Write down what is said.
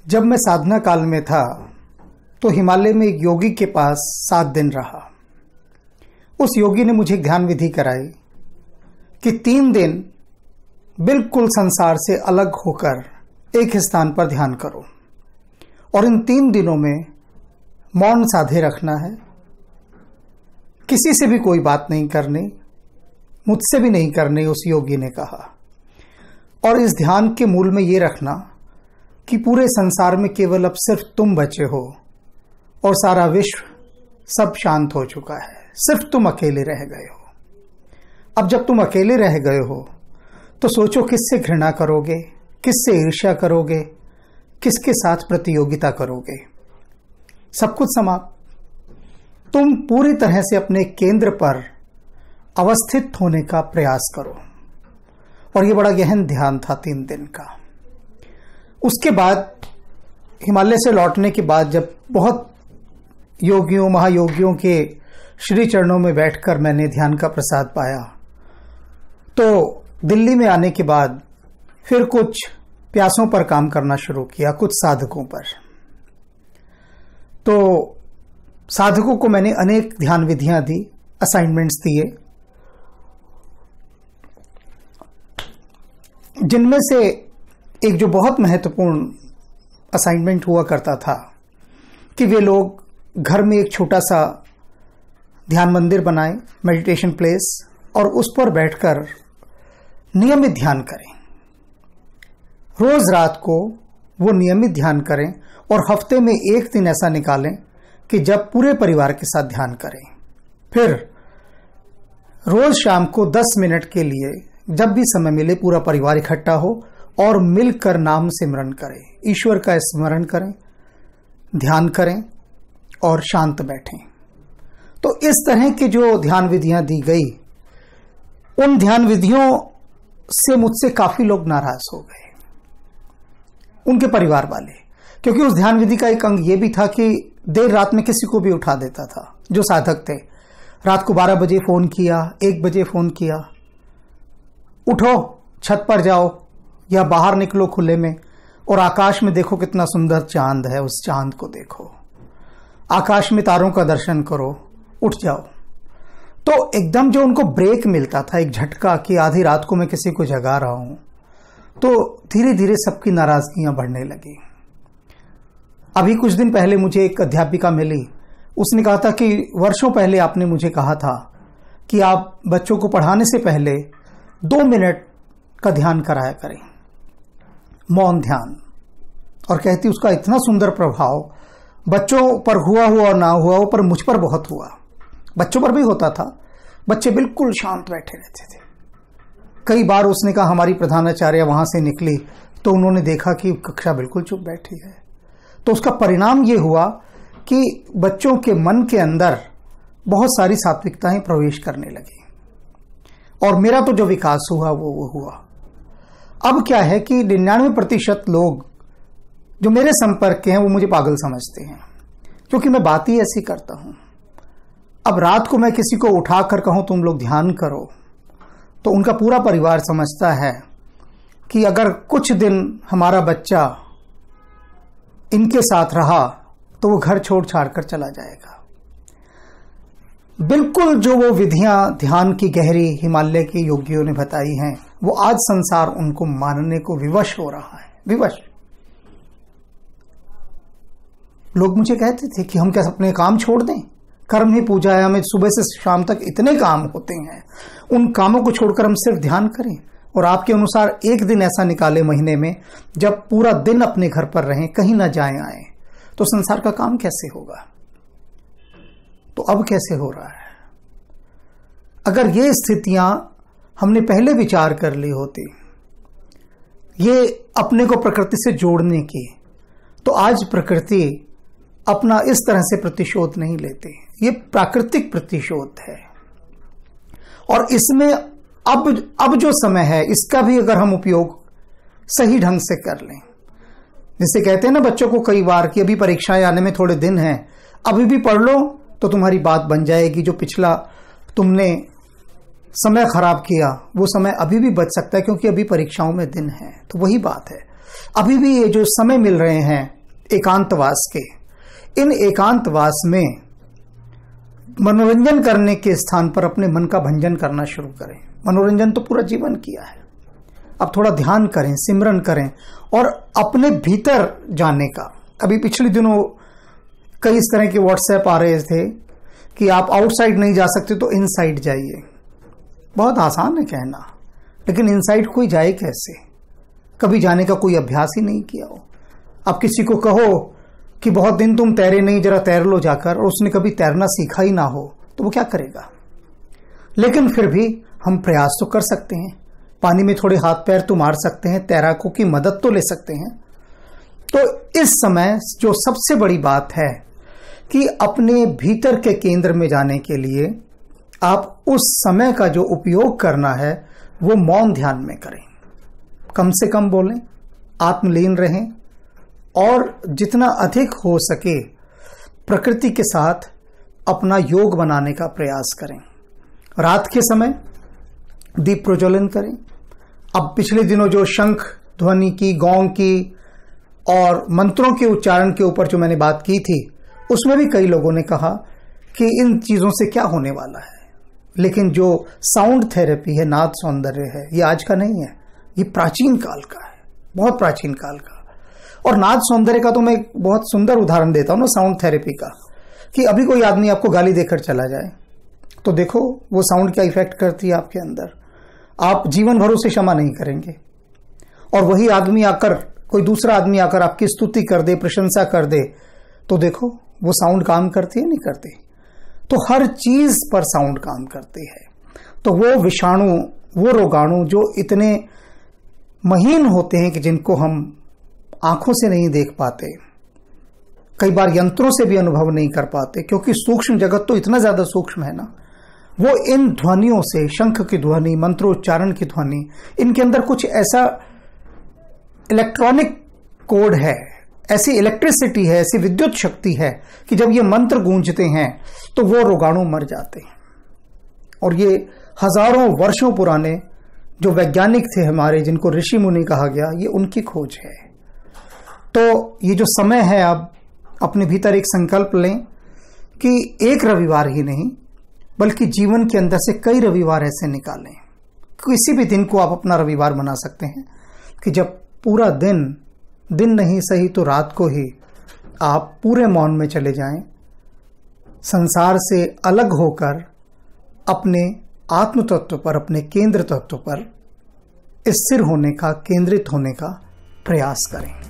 जब मैं साधना काल में था तो हिमालय में एक योगी के पास 7 दिन रहा। उस योगी ने मुझे ध्यान विधि कराई कि 3 दिन बिल्कुल संसार से अलग होकर एक स्थान पर ध्यान करो और इन 3 दिनों में मौन साधे रखना है, किसी से भी कोई बात नहीं करनी, मुझसे भी नहीं करनी, उस योगी ने कहा। और इस ध्यान के मूल में ये रखना कि पूरे संसार में केवल अब सिर्फ तुम बचे हो और सारा विश्व सब शांत हो चुका है, सिर्फ तुम अकेले रह गए हो। अब जब तुम अकेले रह गए हो तो सोचो किससे घृणा करोगे, किससे ईर्ष्या करोगे, किसके साथ प्रतियोगिता करोगे। सब कुछ समाप्त। तुम पूरी तरह से अपने केंद्र पर अवस्थित होने का प्रयास करो। और यह बड़ा गहन ध्यान था 3 दिन का। उसके बाद हिमालय से लौटने के बाद जब बहुत योगियों महायोगियों के श्री चरणों में बैठकर मैंने ध्यान का प्रसाद पाया, तो दिल्ली में आने के बाद फिर कुछ प्यासों पर काम करना शुरू किया, कुछ साधकों पर। तो साधकों को मैंने अनेक ध्यान विधियां दी, असाइनमेंट्स दिए, जिनमें से एक जो बहुत महत्वपूर्ण असाइनमेंट हुआ करता था कि वे लोग घर में एक छोटा सा ध्यान मंदिर बनाएं, मेडिटेशन प्लेस, और उस पर बैठकर नियमित ध्यान करें। रोज रात को वो नियमित ध्यान करें और हफ्ते में 1 दिन ऐसा निकालें कि जब पूरे परिवार के साथ ध्यान करें। फिर रोज शाम को 10 मिनट के लिए जब भी समय मिले पूरा परिवार इकट्ठा हो और मिलकर नाम सिमरन करें, ईश्वर का स्मरण करें, ध्यान करें और शांत बैठें। तो इस तरह की जो ध्यान विधियां दी गई, उन ध्यान विधियों से मुझसे काफी लोग नाराज हो गए, उनके परिवार वाले, क्योंकि उस ध्यान विधि का एक अंग यह भी था कि देर रात में किसी को भी उठा देता था। जो साधक थे, रात को 12 बजे फोन किया, 1 बजे फोन किया, उठो, छत पर जाओ या बाहर निकलो खुले में और आकाश में देखो कितना सुंदर चांद है, उस चांद को देखो, आकाश में तारों का दर्शन करो, उठ जाओ। तो एकदम जो उनको ब्रेक मिलता था, एक झटका कि आधी रात को मैं किसी को जगा रहा हूं, तो धीरे धीरे सबकी नाराजगियां बढ़ने लगी। अभी कुछ दिन पहले मुझे एक अध्यापिका मिली, उसने कहा था कि वर्षों पहले आपने मुझे कहा था कि आप बच्चों को पढ़ाने से पहले 2 मिनट का ध्यान कराया करें, मौन ध्यान। और कहती उसका इतना सुंदर प्रभाव बच्चों पर हुआ और ना हुआ, पर मुझ पर बहुत हुआ। बच्चों पर भी होता था, बच्चे बिल्कुल शांत बैठे रहते थे। कई बार उसने कहा हमारी प्रधानाचार्य वहां से निकली तो उन्होंने देखा कि कक्षा बिल्कुल चुप बैठी है। तो उसका परिणाम यह हुआ कि बच्चों के मन के अंदर बहुत सारी सात्विकताएं प्रवेश करने लगी और मेरा तो जो विकास हुआ वो हुआ। अब क्या है कि 99% लोग जो मेरे संपर्क के हैं वो मुझे पागल समझते हैं, क्योंकि मैं बात ही ऐसी करता हूं। अब रात को मैं किसी को उठाकर कहूं तुम लोग ध्यान करो, तो उनका पूरा परिवार समझता है कि अगर कुछ दिन हमारा बच्चा इनके साथ रहा तो वो घर छोड़ छाड़ कर चला जाएगा। बिल्कुल जो वो विधियां ध्यान की गहरी हिमालय के योगियों ने बताई हैं, वो आज संसार उनको मानने को विवश हो रहा है, विवश। लोग मुझे कहते थे कि हम क्या अपने काम छोड़ दें, कर्म ही पूजा है, हमें सुबह से शाम तक इतने काम होते हैं, उन कामों को छोड़कर हम सिर्फ ध्यान करें। और आपके अनुसार 1 दिन ऐसा निकाले महीने में जब पूरा दिन अपने घर पर रहें, कहीं ना जाएं आए, तो संसार का काम कैसे होगा। तो अब कैसे हो रहा है? अगर ये स्थितियां हमने पहले विचार कर ली होती, ये अपने को प्रकृति से जोड़ने की, तो आज प्रकृति अपना इस तरह से प्रतिशोध नहीं लेती। ये प्राकृतिक प्रतिशोध है और इसमें अब जो समय है, इसका भी अगर हम उपयोग सही ढंग से कर लें, जिसे कहते हैं ना बच्चों को कई बार कि अभी परीक्षाएं आने में थोड़े दिन हैं, अभी भी पढ़ लो तो तुम्हारी बात बन जाएगी। जो पिछला तुमने समय खराब किया वो समय अभी भी बच सकता है, क्योंकि अभी परीक्षाओं में दिन है। तो वही बात है, अभी भी ये जो समय मिल रहे हैं एकांतवास के, इन एकांतवास में मनोरंजन करने के स्थान पर अपने मन का भंजन करना शुरू करें। मनोरंजन तो पूरा जीवन किया है, अब थोड़ा ध्यान करें, सिमरन करें और अपने भीतर जाने का। अभी पिछले दिनों कई इस तरह के व्हाट्सएप आ रहे थे कि आप आउटसाइड नहीं जा सकते तो इनसाइड जाइए। बहुत आसान है कहना, लेकिन इनसाइड कोई जाए कैसे? कभी जाने का कोई अभ्यास ही नहीं किया हो। आप किसी को कहो कि बहुत दिन तुम तैरे नहीं, जरा तैर लो जाकर, और उसने कभी तैरना सीखा ही ना हो, तो वो क्या करेगा? लेकिन फिर भी हम प्रयास तो कर सकते हैं, पानी में थोड़े हाथ पैर तो मार सकते हैं, तैराकों की मदद तो ले सकते हैं। तो इस समय जो सबसे बड़ी बात है कि अपने भीतर के केंद्र में जाने के लिए आप उस समय का जो उपयोग करना है वो मौन ध्यान में करें। कम से कम बोलें, आत्मलीन रहें और जितना अधिक हो सके प्रकृति के साथ अपना योग बनाने का प्रयास करें। रात के समय दीप प्रज्वलन करें। अब पिछले दिनों जो शंख ध्वनि की, गौंग की और मंत्रों के उच्चारण के ऊपर जो मैंने बात की थी, उसमें भी कई लोगों ने कहा कि इन चीजों से क्या होने वाला है। लेकिन जो साउंड थेरेपी है, नाद सौंदर्य है, ये आज का नहीं है, ये प्राचीन काल का है, बहुत प्राचीन काल का। और नाद सौंदर्य का तो मैं एक बहुत सुंदर उदाहरण देता हूं ना, साउंड थेरेपी का, कि अभी कोई आदमी आपको गाली देकर चला जाए तो देखो वो साउंड क्या इफेक्ट करती है आपके अंदर। आप जीवन भर उसे क्षमा नहीं करेंगे, और वही आदमी आकर, कोई दूसरा आदमी आकर आपकी स्तुति कर दे, प्रशंसा कर दे, तो देखो वो साउंड काम करती है, नहीं करती? तो हर चीज पर साउंड काम करती है। तो वो विषाणु, वो रोगाणु जो इतने महीन होते हैं कि जिनको हम आंखों से नहीं देख पाते, कई बार यंत्रों से भी अनुभव नहीं कर पाते, क्योंकि सूक्ष्म जगत तो इतना ज्यादा सूक्ष्म है ना, वो इन ध्वनियों से, शंख की ध्वनि, मंत्रोच्चारण की ध्वनि, इनके अंदर कुछ ऐसा इलेक्ट्रॉनिक कोड है, ऐसी इलेक्ट्रिसिटी है, ऐसी विद्युत शक्ति है कि जब ये मंत्र गूंजते हैं तो वो रोगाणु मर जाते हैं। और ये हजारों वर्षों पुराने जो वैज्ञानिक थे हमारे, जिनको ऋषि मुनि कहा गया, ये उनकी खोज है। तो ये जो समय है, अब अपने भीतर एक संकल्प लें कि एक रविवार ही नहीं बल्कि जीवन के अंदर से कई रविवार ऐसे निकालें। किसी भी दिन को आप अपना रविवार बना सकते हैं कि जब पूरा दिन नहीं सही तो रात को ही आप पूरे मौन में चले जाएं, संसार से अलग होकर अपने आत्म तत्व पर, अपने केंद्र तत्व पर स्थिर होने का, केंद्रित होने का प्रयास करें।